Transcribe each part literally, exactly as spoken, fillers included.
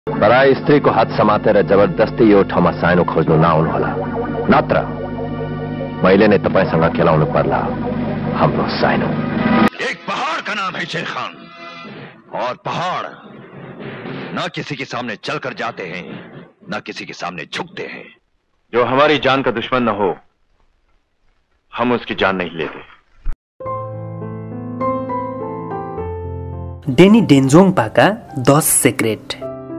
पराई स्त्रीको हात समातेर जबरजस्ती यो ठाउँमा साइनो खोज्नु नआउनु होला, नत्र मैले नै तपाईसँग खेलाउनु पर्ला हाम्रो साइनो। एक पहाड़ का नाम है शेर खान, और पहाड़ न किसी के सामने चलकर जाते हैं न किसी के सामने झुकते हैं। जो हमारी जान का दुश्मन न हो हम उसकी जान नहीं लेते। डेनी डेन्जोङपाका दस सिक्रेट।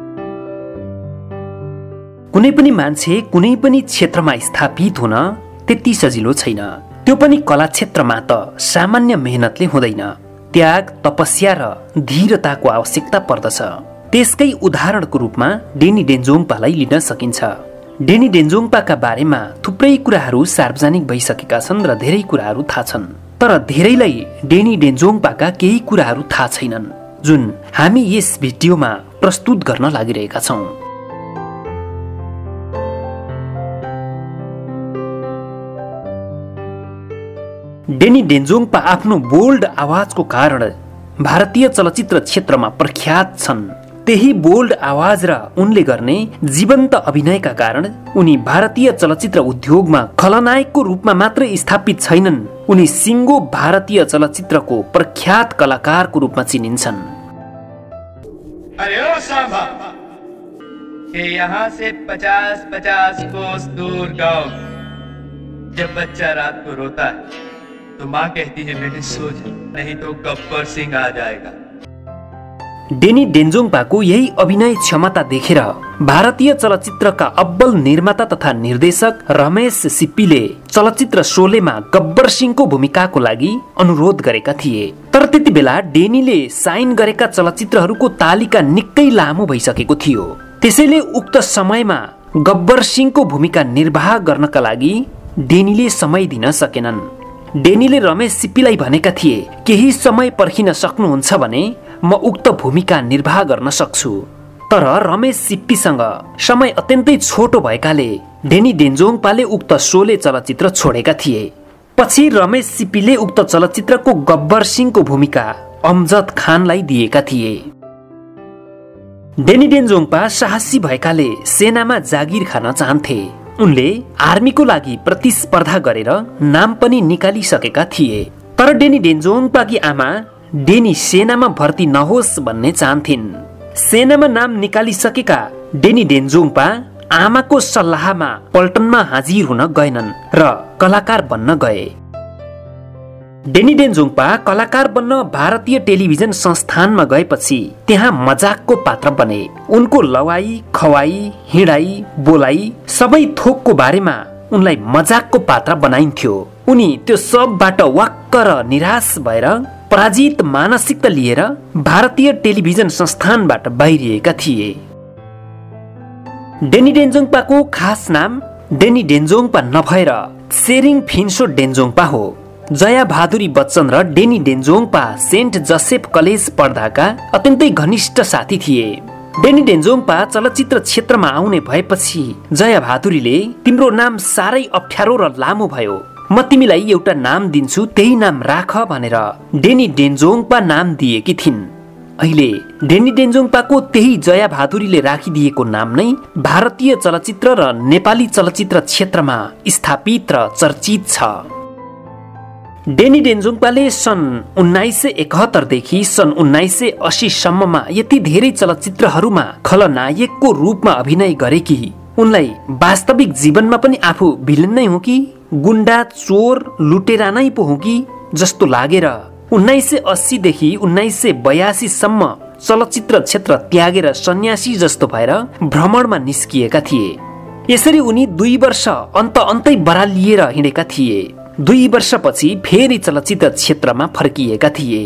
कुनै पनि मान्छे कुनै पनि क्षेत्रमा स्थापित हुन त्यति सजिलो छैन। त्यो पनि कला क्षेत्रमा त सामान्य मेहनतले हुँदैन। त्याग, तपस्या र धीरताको आवश्यकता पर्दछ। त्यसकै उदाहरणको रूपमा डेनी डेन्जोङपालाई लिन सकिन्छ। डेनी डेन्जोङपाका बारेमा थुप्रै कुराहरू सार्वजनिक भइसकेका छन् र धेरै कुराहरू थाहा छन्, तर धेरैलाई डेनी डेन्जोङपाका केही कुराहरू थाहा छैनन्, जुन हामी यस भिडियोमा प्रस्तुत गर्न लागिरहेका छौं। डेनी डेन्जोङपा आफ्नो बोल्ड आवाजको कारण भारतीय चलचित्र क्षेत्रमा प्रख्यात छन्। त्यही बोल्ड आवाज र उनले गर्ने जीवन्त अभिनयका कारण उनी भारतीय चलचित्र उद्योगमा खलनायकको रूपमा मात्र स्थापित छैनन्, उनी सिङ्गो भारतीय चलचित्रको प्रख्यात कलाकारको रूपमा चिनिन्छन्। अरे ओ सांभा, ये यहाँ से पचास पचास कोस दूर गाँव, जब बच्चा रात को रोता है तो माँ कहती है बेटे सो जा, नहीं तो गब्बर सिंह आ जाएगा। डेनी डेन्जोङपाको यही अभिनय क्षमता देखेर भारतीय चलचित्रका अब्बल निर्माता तथा निर्देशक रमेश सिप्पीले चलचित्र शोलेमा गब्बर सिंहको भूमिकाको लागि अनुरोध गरेका थिए। तर त्यति बेला डेनीले साइन गरेका चलचित्रहरूको तालिका निकै लामो भइसकेको थियो। त्यसैले उक्त समयमा गब्बर सिंहको भूमिका निर्वाह गर्नका लागि डेनीले समय दिन सकेनन्। डेनीले रमेश सिप्पीलाई भनेका थिए, केही समय पर्खिन सक्नुहुन्छ भने म उक्त भूमिका निर्वाह गर्न सक्छु। तर रमेश सिप्पीसँग समय अत्यन्तै छोटो भएकाले डेनी डेन्जोङपाले उक्त शोले चलचित्र छोडेका थिए। पछि रमेश सिप्पीले उक्त चलचित्रको गब्बर सिंहको भूमिका अमजद खानलाई दिएका थिए। डेनी डेन्जोङपा साहसी भएकाले सेनामा जागिर खान चाहन्थे। उनले आर्मीको लागि प्रतिस्पर्धा गरेर नाम पनि निकालिसकेका थिए। तर डेनी डेन्जोङपाकी आमा डेनी सेनामा भर्ती नहोस् भन्ने चाहन्थिन्। सेनामा नाम निकालिसकेका डेनी डेन्जोङपा आमाको सल्लाहमा पल्टनमा हाजिर हुन गएनन् र कलाकार बन्न गए। डेनी डेन्जोङपा कलाकार बन्न भारतीय टेलिभिजन संस्थानमा गएपछि त्यहाँ मजाकको पात्र बने। उनको लवाई, खवाई, हिँडाई, बोलाई सबै थोकको बारेमा उनलाई मजाकको पात्र बनाइन्थ्यो। उनी त्यो सबबाट वाक्क र निराश भएर पराजित मानसिकता लिएर भारतीय टेलिभिजन संस्थानबाट बाहिरिएका थिए। डेनी डेन्जोङपाको खास नाम डेनी डेन्जोङपा नभएर सेरिङ फिन्सो डेन्जोङपा हो। जया भादुरी बच्चन र Danny Denzongpa saint Joseph college पढ्दाका अत्यन्तै घनिष्ठ साथी थिए। डेनी डेन्जोङपा चलचित्र क्षेत्रमा आउने भएपछि जया भादुरीले तिम्रो नाम साह्रै अप्ठ्यारो र लामो भयो, म तिमीलाई एउटा नाम दिन्छु, त्यही नाम राख भनेर डेनी डेन्जोङपा नाम दिएकी थिइन्। अहिले डेनी डेन्जोङपाको त्यही जया भादुरीले राखिदिएको नाम नै भारतीय चलचित्र र नेपाली चलचित्र क्षेत्रमा स्थापित र चर्चित छ। डेनी डेन्जोङपाले सन् उन्नाइस सय एकहत्तर देखि सन् उन्नाइस सय अस्सी सम्ममा यति धेरै चलचित्रहरूमा खलनायकको रूपमा अभिनय गरे कि उनलाई वास्तविक जीवनमा पनि आफू भिलेन नै हो कि गुण्डा, चोर, लुटेरा नै पो हो कि जस्तो लागेर उन्नाइस सय अस्सी देखि उन्नाइस सय बयासी सम्म चलचित्र क्षेत्र त्यागेर सन्यासी जस्तो भएर भ्रमणमा निस्किएका थिए। यसरी उनी दुई वर्ष अन्त अन्तै बरालिएर हिँडेका थिए। दुई वर्षपछि फेरि चलचित्र क्षेत्रमा फर्किएका थिए।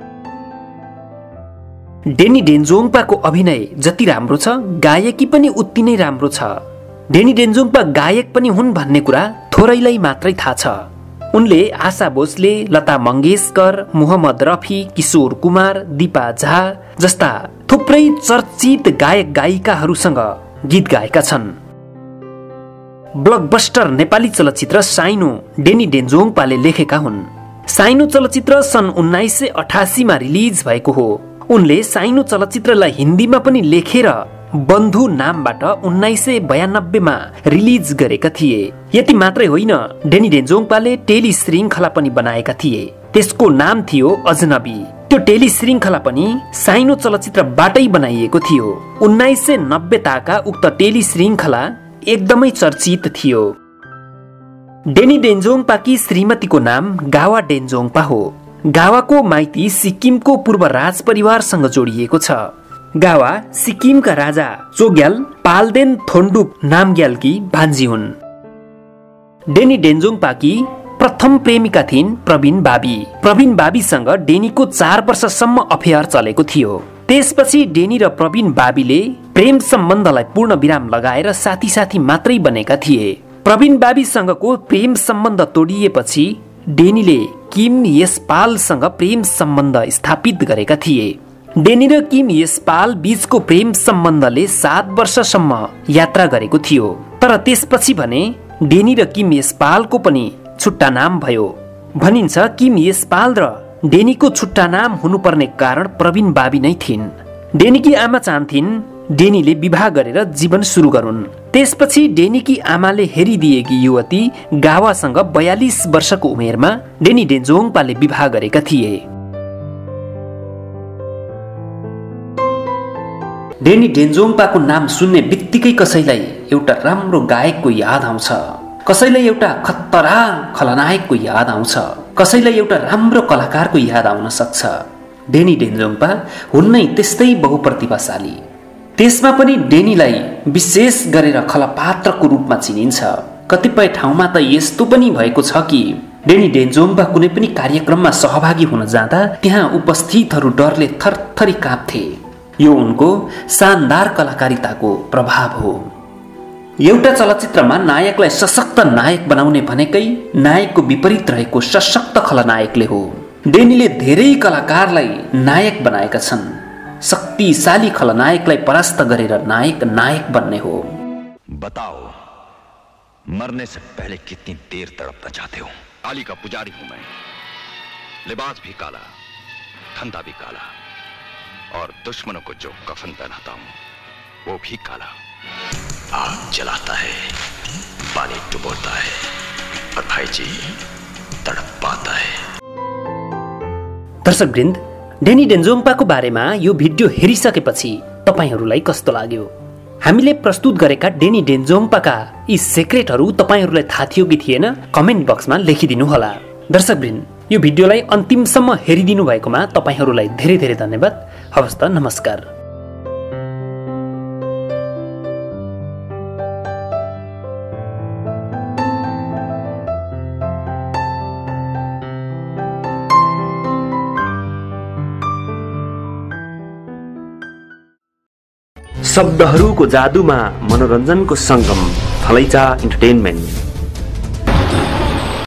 डेनी डेन्जोङपाको अभिनय जति राम्रो छ, गायकी पनि उति नै राम्रो छ। डेनी डेन्जोङपा गायक पनि हुन् भन्ने कुरा थोरैलाई मात्रै थाहा छ। उनले आशा भोसले, लता मंगेशकर, मोहम्मद रफी, किशोर कुमार, दीपा झा जस्ता थुप्रै चर्चित गायक गायिकाहरूसँग गीत गाएका छन्। ब्लकबस्टर नेपाली चलचित्र साइनो डेनी डेन्जोङपाले लेखेका हुन्। साइनो चलचित्र सन् उन्नाइस सय अठासी मा रिलिज भएको हो। उनले साइनो चलचित्रलाई हिन्दीमा पनि लेखेर बन्धु नामबाट उन्नाइस सय बयानब्बेमा रिलिज गरेका थिए। यति मात्रै होइन, डेनी डेन्जोङपाले टेली श्रृङ्खला पनि बनाएका थिए। त्यसको नाम थियो अजनबी। त्यो टेली श्रृङ्खला पनि साइनो चलचित्रबाटै बनाइएको थियो। उन्नाइस सय नब्बे ताका उक्त टेली श्रृङ्खला एकदमै चर्चित थियो। डेनी डेन्जोङपाकी श्रीमतीको नाम गावा डेन्जोङपा हो। गावाको माइती सिक्किमको पूर्व राज परिवारसँग जोडिएको छ। गावा सिक्किमका राजा चोग्याल पाल्देन थोन्डुप नामग्यालकी भान्जी हुन्। डेनी डेन्जोङपाकी प्रथम प्रेमिका थिइन् प्रवीण बाबी। प्रवीण बाबीसँग डेनीको चार वर्षसम्म अफेयर चलेको थियो। त्यसपछि डेनी र प्रवीण बाबीले प्रेम सम्बन्धलाई पूर्ण विराम लगाएर साथी साथी मात्रै बनेका थिए। प्रवीण बाबीसँगको प्रेम सम्बन्ध तोडिएपछि डेनीले किम यसपालसँग प्रेम सम्बन्ध स्थापित गरेका थिए। डेनी र किम यसपाल बीचको प्रेम सम्बन्धले सात वर्षसम्म यात्रा गरेको थियो। तर त्यसपछि भने डेनी र किम यसपालको पनि छुट्टा नाम भयो। भनिन्छ किम यसपाल र डेनीको छुट्टा नाम हुनुपर्ने कारण प्रवीण बाबी नै थिइन्। डेनीकी आमा चाहन्थिन् डेनीले विवाह गरेर जीवन सुरु गरून्। त्यसपछि डेनीकी आमाले हेरिदिएकी युवती गावासँग बयालिस वर्षको उमेरमा डेनी डेन्जोङपाले विवाह गरेका थिए। डेनी डेन्जोङपाको नाम सुन्ने बित्तिकै कसैलाई एउटा राम्रो गायकको याद आउँछ, कसैलाई एउटा खतरनाक खलनायकको याद आउँछ, कसैलाई एउटा राम्रो कलाकारको याद आउन सक्छ। डेनी डेन्जोङपा हुन् नै त्यस्तै बहुप्रतिभाशाली। त्यसमा पनि डेनीलाई विशेष गरेर खलपात्रको रूपमा चिनिन्छ। कतिपय ठाउँमा त यस्तो पनि भएको छ कि डेनी डेन्जोङपा कुनै पनि कार्यक्रममा सहभागी हुन जाँदा त्यहाँ उपस्थितहरू डरले थरथरी काँप्थे। यो उनको शानदार कलाकारिताको प्रभाव हो। एउटा चलचित्रमा नायकलाई सशक्त नायक बनाउने भनेकै नायकको विपरीत रहेको सशक्त खलनायकले हो। डेनीले धेरै कलाकारलाई नायक बनाएका छन्। शक्तिशाली खलनायकलाई परास्त गरेर नायक नायक बन्ने हो। बताओ, मरने से पहले कितनी देर तड़पना चाहते हो? काली का पुजारी हूं मैं। लिबास भी काला, धंधा भी काला, और दुश्मनों को जो कफन पहनाता हूं वो भी काला। आग जलाता है, पानी डुबोता है, और भाई जी तड़प पाता है। दर्शकवृन्द, डेनी डेन्जोङपाको बारेमा यो भिडियो हेरिसकेपछि तपाईहरूलाई कस्तो लाग्यो? हामीले प्रस्तुत गरेका डेनी डेन्जोङपाका यी सिक्रेटहरू तपाईहरूलाई थाहा थियो कि थिएन? कमेन्ट बक्समा लेखिदिनु होला। दर्शकवृन्द, यो भिडियोलाई अन्तिमसम्म हेरिदिनु भएकोमा तपाईहरूलाई धेरै धेरै धन्यवाद। हवस् त, नमस्कार। शब्दहरूको जादुमा मनोरञ्जनको सङ्गम, फलैचा इन्टरटेनमेन्ट।